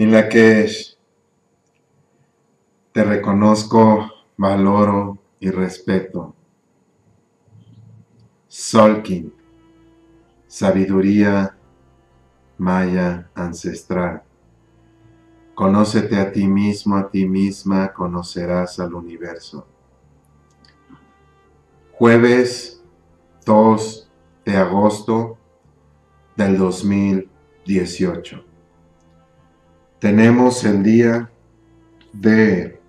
Lakesh, te reconozco, valoro y respeto. Solkin, sabiduría maya ancestral. Conócete a ti mismo, a ti misma, conocerás al universo. Jueves 2 de agosto del 2018. Tenemos el día de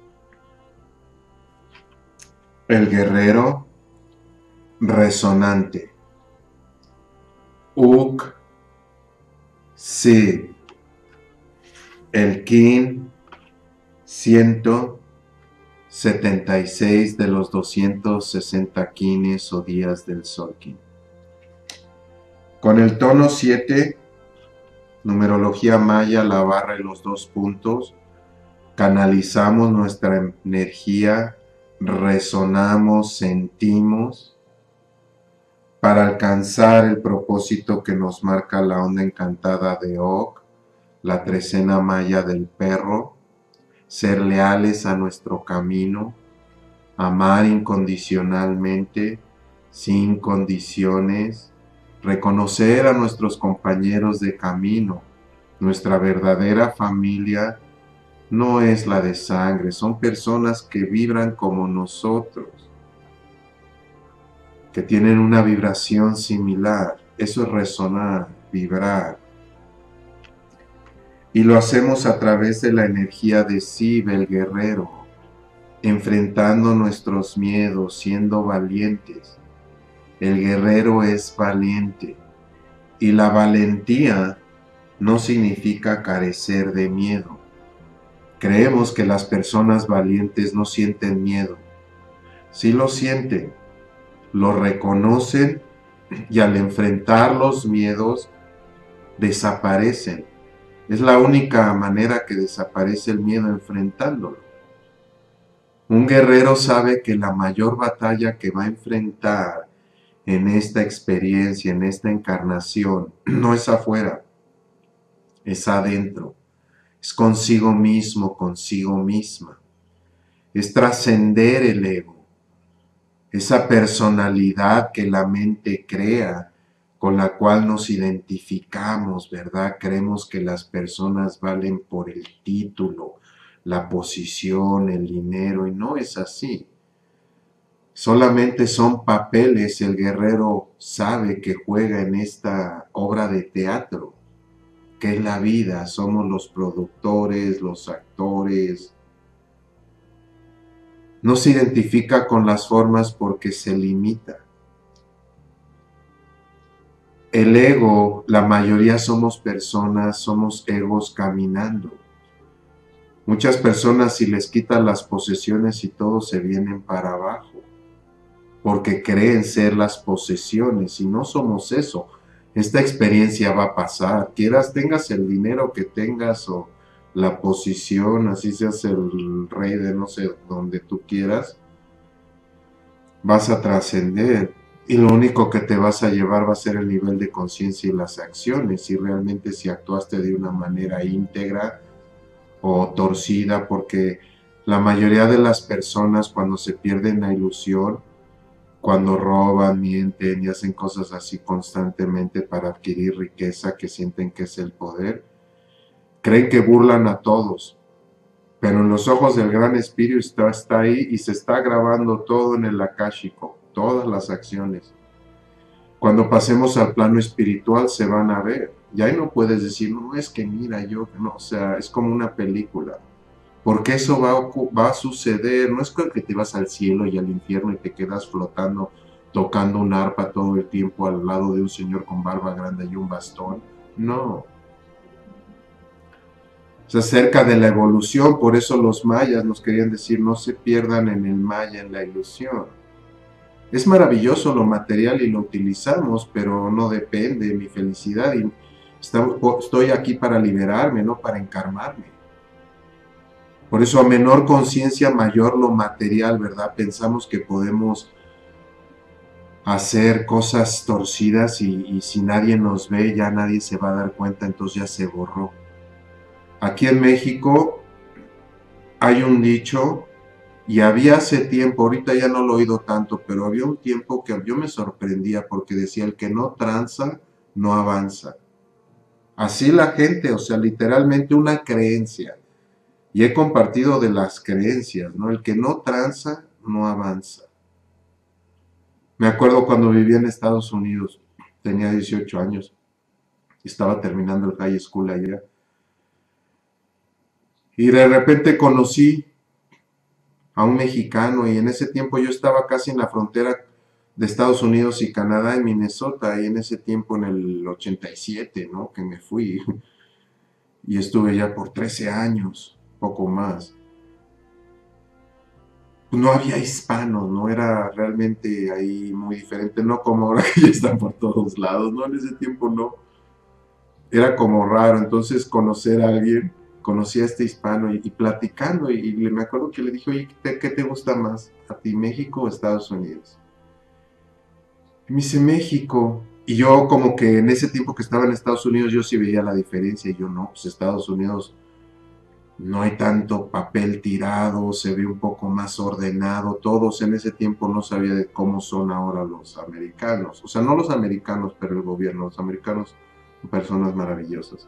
el guerrero resonante. Uk Si. El Kin 176 de los 260 Kines o días del Solkin. Con el tono 7, numerología maya, la barra y los 2 puntos, canalizamos nuestra energía, resonamos, sentimos, para alcanzar el propósito que nos marca la onda encantada de Ok, la trecena maya del perro, ser leales a nuestro camino, amar incondicionalmente, sin condiciones, reconocer a nuestros compañeros de camino. Nuestra verdadera familia no es la de sangre, son personas que vibran como nosotros, que tienen una vibración similar. Eso es resonar, vibrar. Y lo hacemos a través de la energía de Siv, el guerrero, enfrentando nuestros miedos, siendo valientes. El guerrero es valiente. Y la valentía no significa carecer de miedo. Creemos que las personas valientes no sienten miedo. Sí lo sienten, lo reconocen y al enfrentar los miedos desaparecen. Es la única manera que desaparece el miedo, enfrentándolo. Un guerrero sabe que la mayor batalla que va a enfrentar en esta experiencia, en esta encarnación, no es afuera, es adentro. Es consigo mismo, consigo misma. Es trascender el ego, esa personalidad que la mente crea, con la cual nos identificamos, ¿verdad? Creemos que las personas valen por el título, la posición, el dinero, y no es así. Solamente son papeles. El guerrero sabe que juega en esta obra de teatro, que es la vida. Somos los productores, los actores. No se identifica con las formas porque se limita. El ego, la mayoría somos personas, somos egos caminando. Muchas personas, si les quitan las posesiones y todo, se vienen para abajo, porque creen ser las posesiones, y no somos eso. Esta experiencia va a pasar, tengas el dinero que tengas o la posición, así seas el rey de no sé donde tú quieras, vas a trascender. Y lo único que te vas a llevar va a ser el nivel de conciencia y las acciones, y realmente si actuaste de una manera íntegra o torcida, porque la mayoría de las personas cuando se pierden la ilusión, cuando roban, mienten y hacen cosas así constantemente para adquirir riqueza que sienten que es el poder, creen que burlan a todos, pero en los ojos del Gran Espíritu está ahí y se está grabando todo en el Akáshico, todas las acciones. Cuando pasemos al plano espiritual se van a ver. Y ahí no puedes decir, no, es que mira, yo, no, o sea, es como una película. Porque eso va a suceder. No es que te vas al cielo y al infierno y te quedas flotando, tocando un arpa todo el tiempo al lado de un señor con barba grande y un bastón. No. Es acerca de la evolución. Por eso los mayas nos querían decir, no se pierdan en el maya, en la ilusión. Es maravilloso lo material y lo utilizamos, pero no depende de mi felicidad. Y estoy aquí para liberarme, no para encarmarme. Por eso a menor conciencia, mayor lo material, ¿verdad? Pensamos que podemos hacer cosas torcidas y si nadie nos ve, ya nadie se va a dar cuenta, entonces ya se borró. Aquí en México hay un dicho, y había hace tiempo, ahorita ya no lo he oído tanto, pero había un tiempo que yo me sorprendía porque decía, el que no tranza, no avanza. Así la gente, o sea, literalmente una creencia. Y he compartido de las creencias, ¿no? El que no tranza, no avanza. Me acuerdo cuando vivía en Estados Unidos, tenía 18 años, estaba terminando el high school allá, y de repente conocí a un mexicano, y en ese tiempo yo estaba casi en la frontera de Estados Unidos y Canadá, en Minnesota, y en ese tiempo en el 87, ¿no? Que me fui, y estuve ya por 13 años, poco más. No había hispanos, no era realmente ahí muy diferente, no como ahora que ya están por todos lados, ¿no? En ese tiempo no, era como raro, entonces conocer a alguien, conocí a este hispano y platicando, me acuerdo que le dije, oye, ¿qué te gusta más? ¿A ti México o Estados Unidos? Y me dice México, y yo como que en ese tiempo que estaba en Estados Unidos yo sí veía la diferencia, y yo no, pues Estados Unidos no hay tanto papel tirado, se ve un poco más ordenado, todos en ese tiempo no sabía de cómo son ahora los americanos, o sea, no los americanos, pero el gobierno, los americanos son personas maravillosas.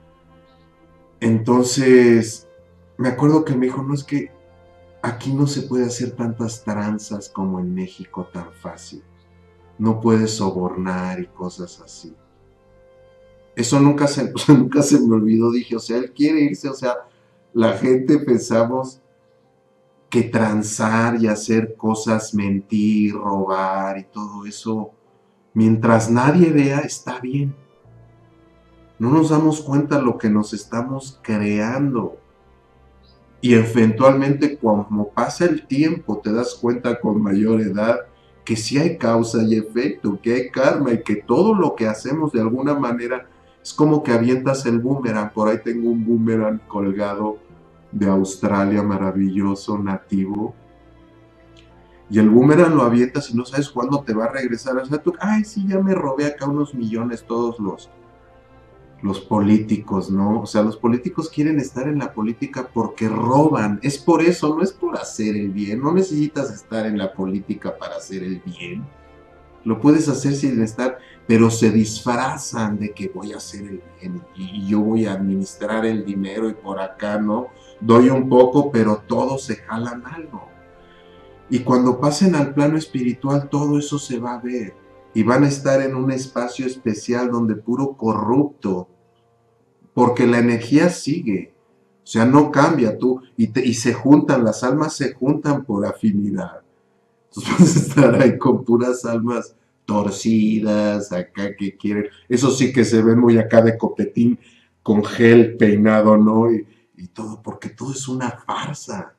Entonces, me acuerdo que me dijo, no es que aquí no se puede hacer tantas tranzas como en México tan fácil, no puedes sobornar y cosas así. Eso nunca se, o sea, nunca se me olvidó, dije, o sea, él quiere irse, o sea, la gente pensamos que transar y hacer cosas, mentir, robar y todo eso, mientras nadie vea, está bien. No nos damos cuenta lo que nos estamos creando. Y eventualmente, como pasa el tiempo, te das cuenta con mayor edad que sí hay causa y efecto, que hay karma y que todo lo que hacemos de alguna manera es como que avientas el boomerang. Por ahí tengo un boomerang colgado de Australia, maravilloso, nativo. Y el boomerang lo avientas y no sabes cuándo te va a regresar. O sea, tú, ay, sí, ya me robé acá unos millones todos los políticos, ¿no? O sea, los políticos quieren estar en la política porque roban. Es por eso, no es por hacer el bien. No necesitas estar en la política para hacer el bien. Lo puedes hacer sin estar, pero se disfrazan de que voy a hacer el bien y yo voy a administrar el dinero y por acá, ¿no? Doy un poco, pero todos se jalan algo. Y cuando pasen al plano espiritual, todo eso se va a ver. Y van a estar en un espacio especial donde puro corrupto, porque la energía sigue. O sea, no cambia tú. Y se juntan, las almas se juntan por afinidad. Entonces vas a estar ahí con puras almas torcidas, acá que quieren. Eso sí que se ven muy acá de copetín, con gel peinado, ¿no? Y todo, porque todo es una farsa.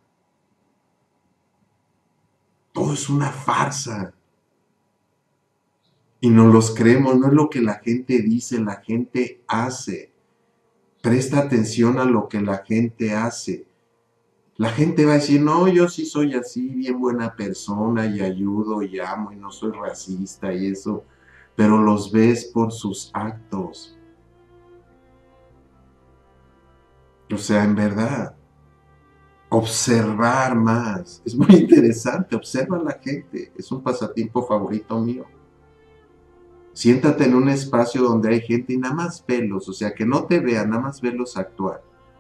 Todo es una farsa. Y no los creemos, no es lo que la gente dice, la gente hace. Presta atención a lo que la gente hace. La gente va a decir, no, yo sí soy así, bien buena persona y ayudo y amo y no soy racista y eso, pero los ves por sus actos. O sea, en verdad, observar más. Es muy interesante, observa a la gente, es un pasatiempo favorito mío. Siéntate en un espacio donde hay gente y nada más velos, o sea, que no te vean, nada más velos actuar.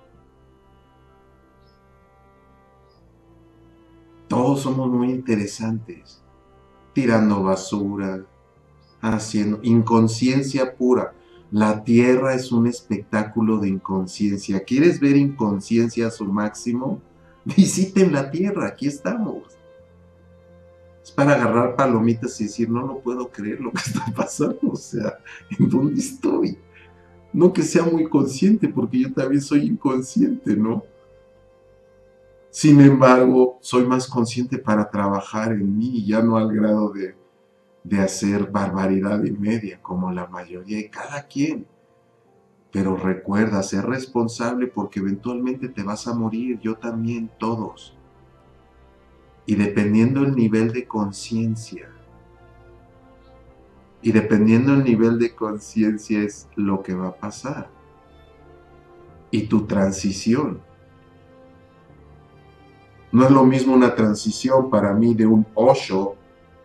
Todos somos muy interesantes, tirando basura, haciendo inconsciencia pura. La tierra es un espectáculo de inconsciencia. ¿Quieres ver inconsciencia a su máximo? Visiten la tierra, aquí estamos. Es para agarrar palomitas y decir, no lo puedo creer lo que está pasando, o sea, ¿en dónde estoy? No que sea muy consciente, porque yo también soy inconsciente, ¿no? Sin embargo, soy más consciente para trabajar en mí, ya no al grado de hacer barbaridad y media, como la mayoría de cada quien. Pero recuerda, ser responsable porque eventualmente te vas a morir, yo también, todos. Y dependiendo el nivel de conciencia, y dependiendo el nivel de conciencia es lo que va a pasar. y tu transición. No es lo mismo una transición para mí de un Osho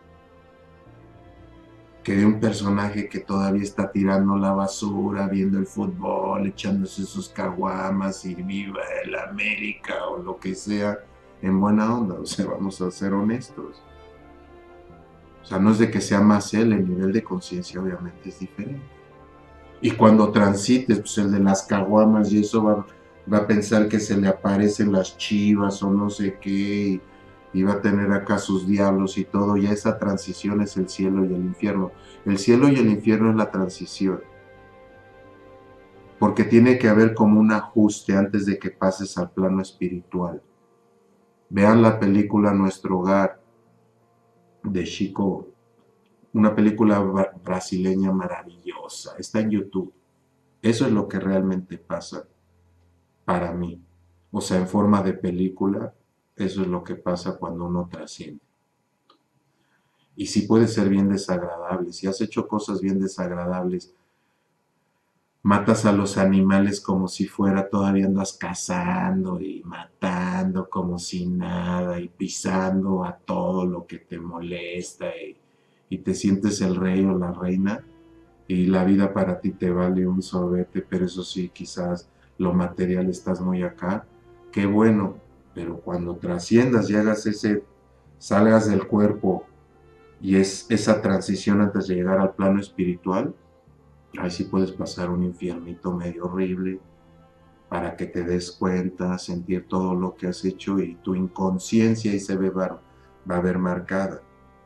que de un personaje que todavía está tirando la basura, viendo el fútbol, echándose sus caguamas y viva el América o lo que sea en buena onda. O sea, vamos a ser honestos. O sea, no es de que sea más él, el nivel de conciencia obviamente es diferente. Y cuando transites, pues el de las caguamas y eso va a pensar que se le aparecen las chivas o no sé qué, y va a tener acá sus diablos y todo. Ya esa transición es el cielo y el infierno. El cielo y el infierno es la transición, porque tiene que haber como un ajuste antes de que pases al plano espiritual. Vean la película Nuestro Hogar de Chico, una película brasileña maravillosa, está en YouTube. Eso es lo que realmente pasa para mí. O sea, en forma de película, eso es lo que pasa cuando uno trasciende. Y sí puede ser bien desagradable. Si has hecho cosas bien desagradables, matas a los animales como si fuera, todavía andas cazando y matando como si nada y pisando a todo lo que te molesta y te sientes el rey o la reina y la vida para ti te vale un sorbete, pero eso sí, quizás lo material estás muy acá. Qué bueno, pero cuando trasciendas y hagas salgas del cuerpo y es esa transición antes de llegar al plano espiritual, ahí sí puedes pasar un infiernito medio horrible para que te des cuenta, sentir todo lo que has hecho y tu inconsciencia ahí va a ver marcada.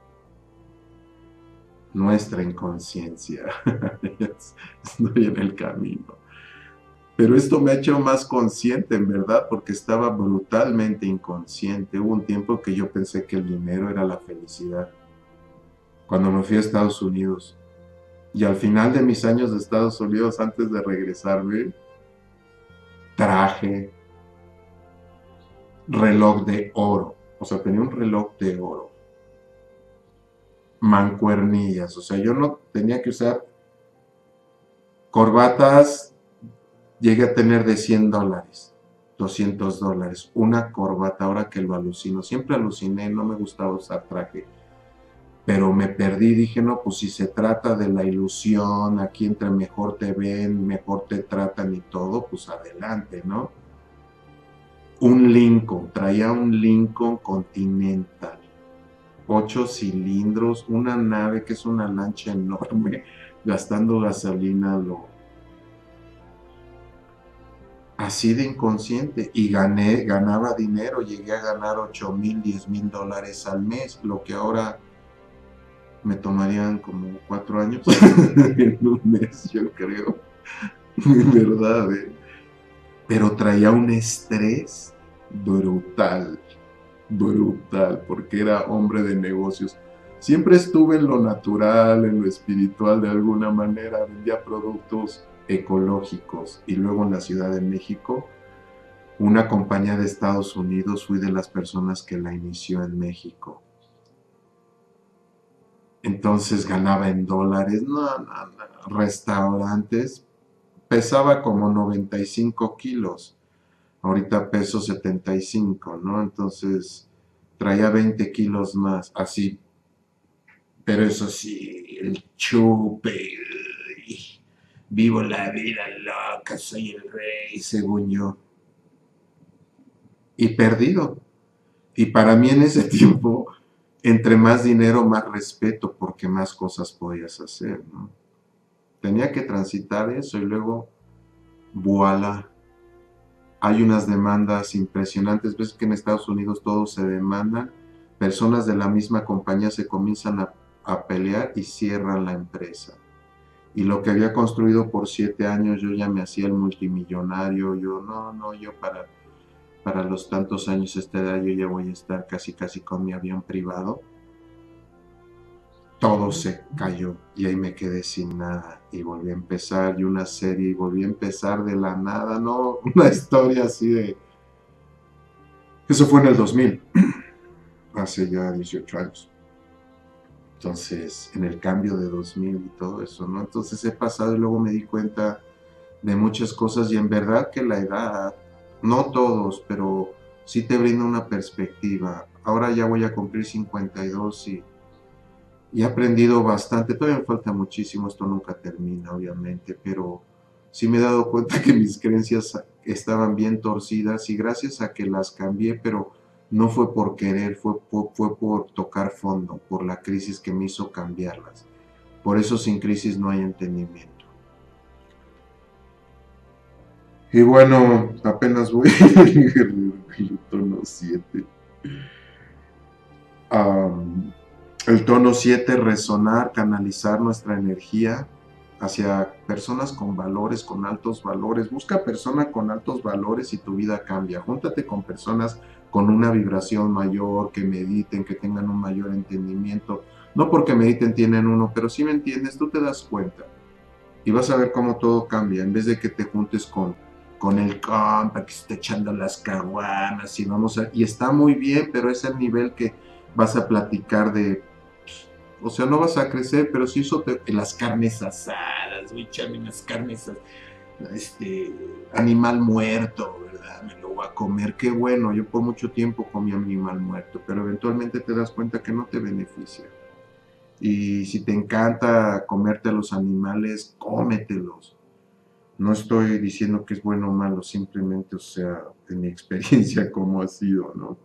Nuestra inconsciencia. Estoy en el camino. Pero esto me ha hecho más consciente, en verdad, porque estaba brutalmente inconsciente. Hubo un tiempo que yo pensé que el dinero era la felicidad. Cuando me fui a Estados Unidos. Y al final de mis años de Estados Unidos, antes de regresarme, traje, reloj de oro. O sea, tenía un reloj de oro. Mancuernillas. O sea, yo no tenía que usar corbatas. Llegué a tener de $100, $200. Una corbata, ahora que lo alucino. Siempre aluciné, no me gustaba usar traje. Pero me perdí, dije, no, pues si se trata de la ilusión, aquí entre mejor te ven, mejor te tratan y todo, pues adelante, ¿no? Un Lincoln, traía un Lincoln Continental, 8 cilindros, una nave que es una lancha enorme, gastando gasolina así de inconsciente, y ganaba dinero, llegué a ganar $8,000, $10,000 al mes, lo que ahora me tomarían como 4 años en un mes, yo creo, en verdad, pero traía un estrés brutal, porque era hombre de negocios. Siempre estuve en lo natural, en lo espiritual de alguna manera, vendía productos ecológicos y luego en la Ciudad de México, una compañía de Estados Unidos, fui de las personas que la inició en México. Entonces ganaba en dólares, no, restaurantes, pesaba como 95 kilos, ahorita peso 75, ¿no? Entonces traía 20 kilos más, así, pero eso sí, el chupe, vivo la vida loca, soy el rey, según yo, y perdido. Y para mí en ese tiempo, entre más dinero, más respeto, porque más cosas podías hacer, ¿no? Tenía que transitar eso y luego, voilà, hay unas demandas impresionantes. Ves que en Estados Unidos todo se demanda, personas de la misma compañía se comienzan a pelear y cierran la empresa. Y lo que había construido por 7 años, yo ya me hacía el multimillonario, yo no, yo para los tantos años esta edad yo ya voy a estar casi con mi avión privado. Todo se cayó y ahí me quedé sin nada y volví a empezar y una serie y volví a empezar de la nada, no, una historia así de... Eso fue en el 2000, hace ya 18 años. Entonces, en el cambio de 2000 y todo eso, ¿no? Entonces he pasado y luego me di cuenta de muchas cosas y en verdad que la edad, no todos, pero sí te brinda una perspectiva. Ahora ya voy a cumplir 52 y he aprendido bastante. Todavía me falta muchísimo, esto nunca termina, obviamente, pero sí me he dado cuenta que mis creencias estaban bien torcidas y gracias a que las cambié, pero no fue por querer, fue por tocar fondo, por la crisis que me hizo cambiarlas. Por eso sin crisis no hay entendimiento. Y bueno, apenas voy en el tono 7. El tono 7, resonar, canalizar nuestra energía hacia personas con valores, con altos valores. Busca persona con altos valores y tu vida cambia. Júntate con personas con una vibración mayor, que mediten, que tengan un mayor entendimiento. No porque mediten tienen uno, pero si me entiendes, tú te das cuenta. Y vas a ver cómo todo cambia. En vez de que te juntes con el compa que se está echando las caguamas y vamos a... Y está muy bien, pero es el nivel que vas a platicar de... O sea, no vas a crecer, pero sí eso te... Las carnes asadas, voy a echarme unas carnes asadas, animal muerto, ¿verdad? Me lo voy a comer, qué bueno. Yo por mucho tiempo comí animal muerto, pero eventualmente te das cuenta que no te beneficia. Y si te encanta comerte a los animales, cómetelos. No estoy diciendo que es bueno o malo, simplemente, o sea, en mi experiencia cómo ha sido, ¿no?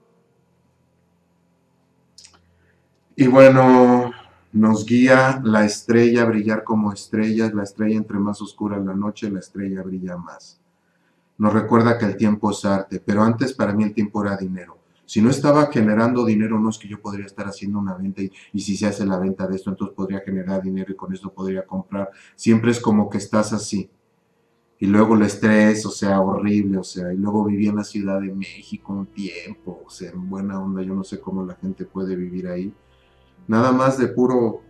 Y bueno, nos guía la estrella a brillar como estrellas, la estrella entre más oscura la noche, la estrella brilla más. Nos recuerda que el tiempo es arte, pero antes para mí el tiempo era dinero. Si no estaba generando dinero, no es que yo podría estar haciendo una venta y si se hace la venta de esto, entonces podría generar dinero y con esto podría comprar. Siempre es como que estás así. Y luego el estrés, o sea, horrible, o sea, y luego viví en la Ciudad de México un tiempo, o sea, en buena onda, yo no sé cómo la gente puede vivir ahí. Nada más de puro,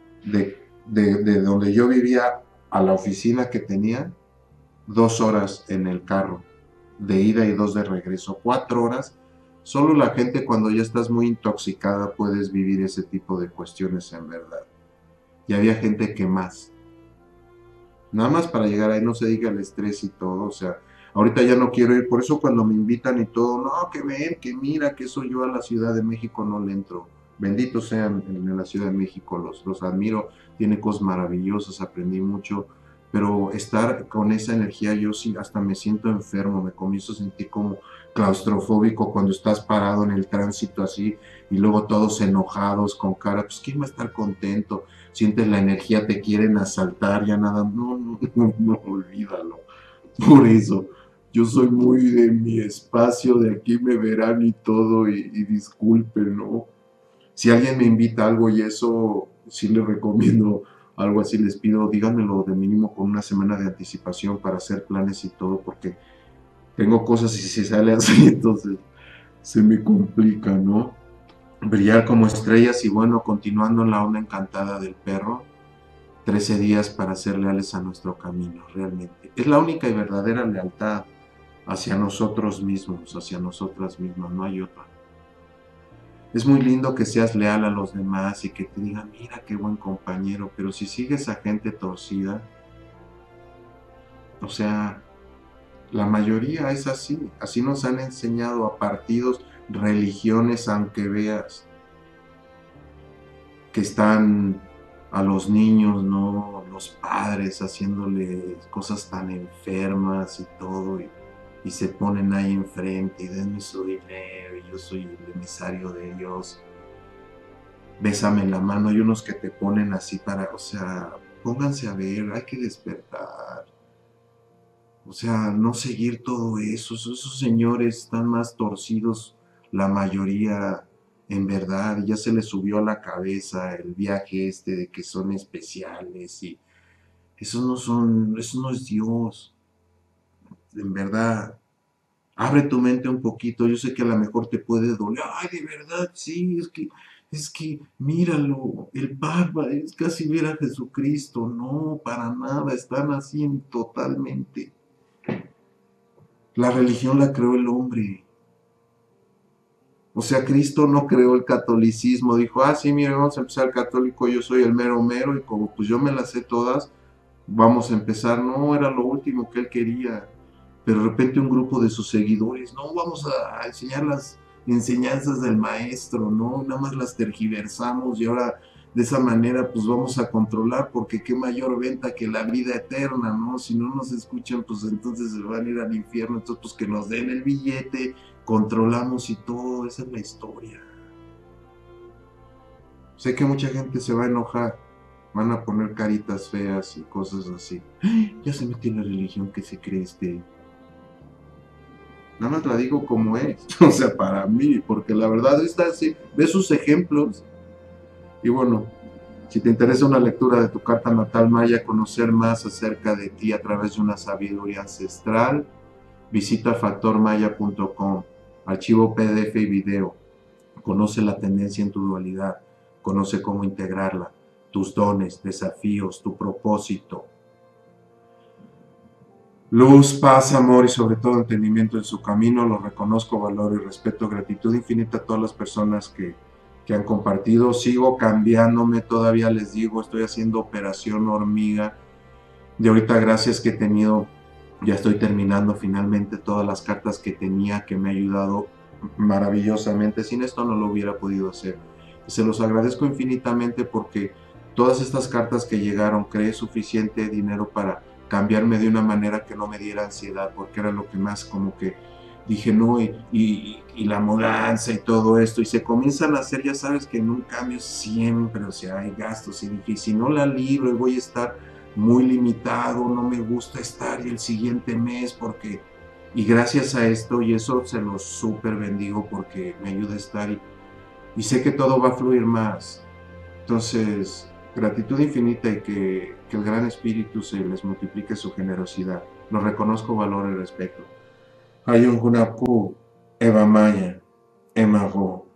de donde yo vivía a la oficina que tenía, 2 horas en el carro, de ida y 2 de regreso, 4 horas. Solo la gente cuando ya estás muy intoxicada puedes vivir ese tipo de cuestiones en verdad. Y había gente que más. Nada más para llegar ahí, no se diga el estrés y todo, o sea, ahorita ya no quiero ir, por eso cuando me invitan y todo, no, que ven, que mira, que eso yo a la Ciudad de México no le entro. Benditos sean en la Ciudad de México, los admiro, tiene cosas maravillosas, aprendí mucho, pero estar con esa energía yo sí hasta me siento enfermo, me comienzo a sentir como claustrofóbico cuando estás parado en el tránsito así y luego todos enojados con cara, pues quién va a estar contento, sientes la energía, te quieren asaltar, ya nada, no, olvídalo. Por eso, yo soy muy de mi espacio, de aquí me verán y todo, y disculpen, ¿no? Si alguien me invita a algo y eso, sí les recomiendo algo así, les pido, díganmelo de mínimo con una semana de anticipación para hacer planes y todo, porque tengo cosas y si se sale así, entonces se me complica, ¿no? Brillar como estrellas y bueno, continuando en la onda encantada del perro, 13 días para ser leales a nuestro camino, realmente. Es la única y verdadera lealtad hacia nosotros mismos, hacia nosotras mismas, no hay otra. Es muy lindo que seas leal a los demás y que te digan, mira qué buen compañero, pero si sigues a gente torcida, o sea, la mayoría es así, así nos han enseñado a partidos, religiones, aunque veas que están a los niños, ¿no? Los padres haciéndole cosas tan enfermas y todo, y se ponen ahí enfrente y denme su dinero y yo soy el emisario de Dios. Bésame la mano, hay unos que te ponen así para, o sea, pónganse a ver, hay que despertar. O sea, no seguir todo eso. Esos señores están más torcidos, la mayoría, en verdad. Ya se les subió a la cabeza el viaje este de que son especiales y eso no es Dios. En verdad, abre tu mente un poquito. Yo sé que a lo mejor te puede doler. Ay, de verdad, sí, es que, míralo, el Papa es casi ver a Jesucristo. No, para nada, están así totalmente. La religión la creó el hombre. O sea, Cristo no creó el catolicismo. Dijo, sí, mire, vamos a empezar católico, yo soy el mero mero y como pues yo me las sé todas, vamos a empezar, no era lo último que él quería, pero de repente un grupo de sus seguidores, no, vamos a enseñar las enseñanzas del maestro, no, nada más las tergiversamos y ahora de esa manera pues vamos a controlar, porque qué mayor venta que la vida eterna, ¿no? Si no nos escuchan, pues entonces se van a ir al infierno, entonces pues que nos den el billete, controlamos y todo, esa es la historia. Sé que mucha gente se va a enojar, van a poner caritas feas y cosas así. Ya se metió en la religión que se cree este. Nada más la digo como es, o sea, para mí, porque la verdad está así, ve sus ejemplos. Y bueno, si te interesa una lectura de tu carta natal maya, conocer más acerca de ti a través de una sabiduría ancestral, visita factormaya.com, archivo PDF y video. Conoce la tendencia en tu dualidad, conoce cómo integrarla, tus dones, desafíos, tu propósito. Luz, paz, amor y sobre todo entendimiento en su camino. Lo reconozco, valoro y respeto. Gratitud infinita a todas las personas que han compartido. Sigo cambiándome, todavía les digo, estoy haciendo operación hormiga. Y ahorita gracias que he tenido, ya estoy terminando finalmente todas las cartas que tenía, que me ha ayudado maravillosamente. Sin esto no lo hubiera podido hacer. Se los agradezco infinitamente porque todas estas cartas que llegaron, creé suficiente dinero para cambiarme de una manera que no me diera ansiedad, porque era lo que más como que dije, no, y la mudanza y todo esto, y se comienzan a hacer, ya sabes que en un cambio siempre, o sea, hay gastos, y dije, si no la libro y voy a estar muy limitado, no me gusta estar y el siguiente mes, porque, y gracias a esto, y eso se los súper bendigo porque me ayuda a estar y sé que todo va a fluir más. Entonces, gratitud infinita y que el gran espíritu se les multiplique su generosidad. Lo reconozco, valor y respeto. Ayun Hunapu, Eva Maya, Emago.